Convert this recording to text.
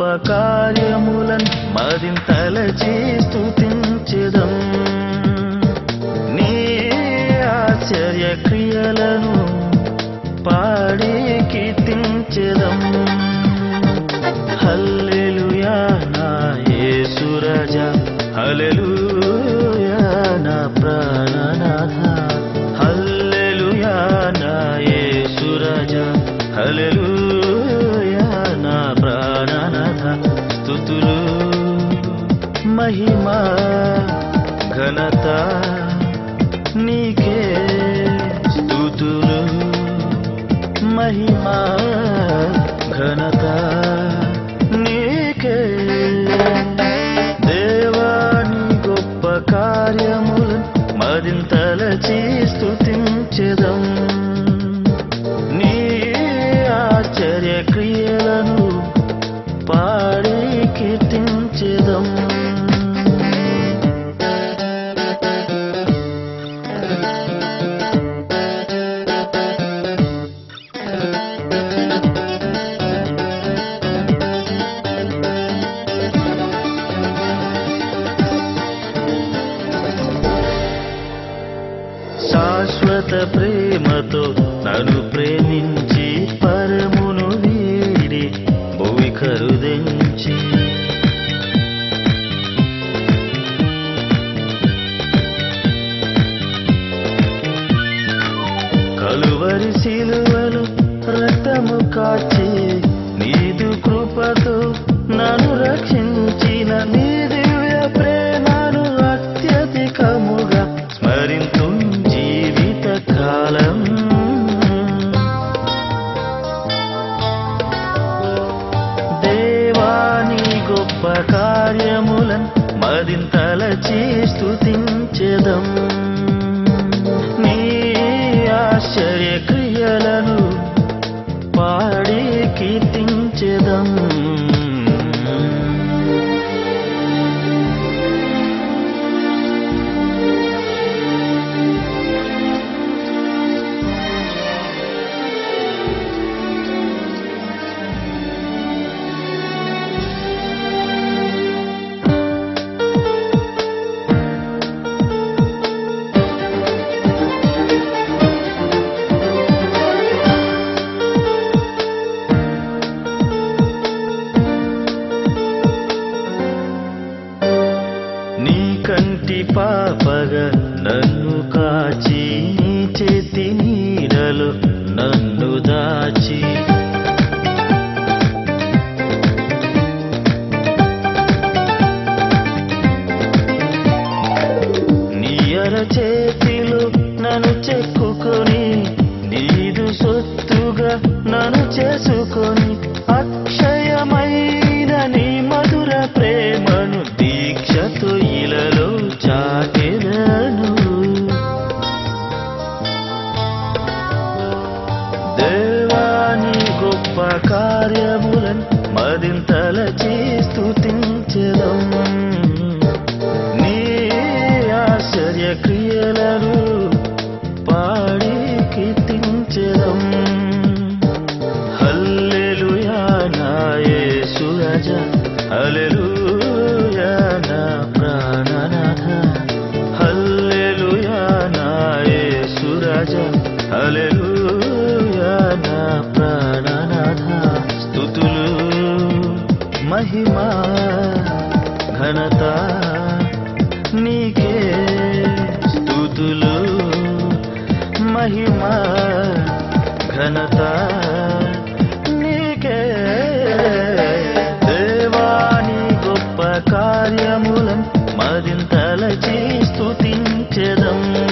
కార్యములన్ మదింతలచి స్తుతించెదం నీ ఆశ్చర్య క్రియలను పాడి కీర్తించెదం హల్లెలూయా నా యేసు రాజా హల్లెలూయా నా ప్రాణనాథ హల్లెలూయా నా యేసు రాజా హల్లెలూయా నా ప్రాణనాథ స్తుతులు మహిమ ఘనత నీకే స్తుతులు మహిమ ఘనత నీకే దేవాని గొప్ప కార్యములను మదింతలచి స్తుతించెదం నీ ఆశ్చర్య క్రియలను పాడి కీర్తించెదం శాశ్వత ప్రేమతో నన్ను ప్రేమించి పరమును వీడి భూమి కరుదించి కలువరి సిలువలు రక్తము కాచి నీదు కృపతో నన్ను రక్షించిన నీ దివ్య ప్రేమను అత్యధికముగా స్మరింతు కాలం దేవాని గొప్ప కార్యములను మదింతలచి స్తుతించెదం నీ ఆశ్చర్య క్రియలను పాడి కీర్తించెదం కంటి పాపగా నన్ను కాచి నీ చేతి నీడలో నన్ను దాచి నీ అరచేతిలో నన్ను చెక్కుకొని నీదు సొత్తుగా నన్ను చేసుకొని అక్షయమైన నీ మధుర ప్రేమను దీక్షతో ఇలలో చాటెదను దేవాని గొప్ప కార్యములను మదింతలచి స్తుతించెదం నీ ఆశ్చర్య క్రియలను పాడి కీర్తించెదం హల్లెలూయా నా యేసు రాజా హల్లెలూయా నా ప్రాణనాథ హల్లెలూయా నా యేసు రాజా హల్లెలూయా నా ప్రాణనాథ స్తుతులు మహిమ ఘనత నీకే స్తుతులు మహిమ ఘనత నీకే దేవాని గొప్ప కార్యములను మదింతలచి స్తుతించెదం